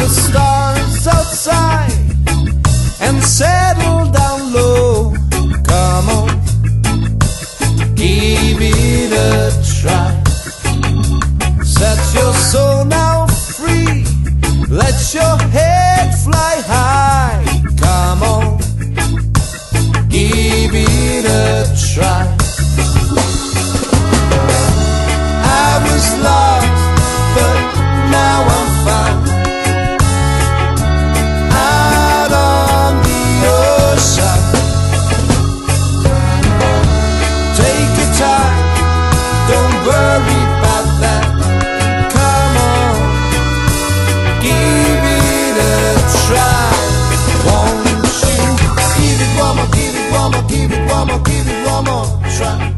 the stars outside and settle down low. Come on, give it a try. Set your soul now free, let your head fly high. Come on, give it a try. I was lost, but now I'm found, out on the ocean. Take your time, don't worry about that. Come on, give it a try. Won't you give it one more, give it one more, give it one more, give it one more try.